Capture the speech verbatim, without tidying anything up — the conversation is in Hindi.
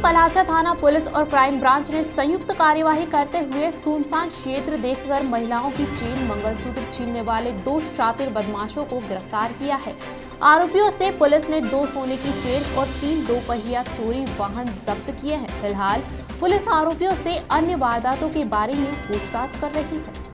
पलासा थाना पुलिस और क्राइम ब्रांच ने संयुक्त कार्यवाही करते हुए सुनसान क्षेत्र देखकर महिलाओं की चेन मंगलसूत्र छीनने वाले दो शातिर बदमाशों को गिरफ्तार किया है। आरोपियों से पुलिस ने दो सोने की चेन और तीन दोपहिया चोरी वाहन जब्त किए हैं। फिलहाल पुलिस आरोपियों से अन्य वारदातों के बारे में पूछताछ कर रही है।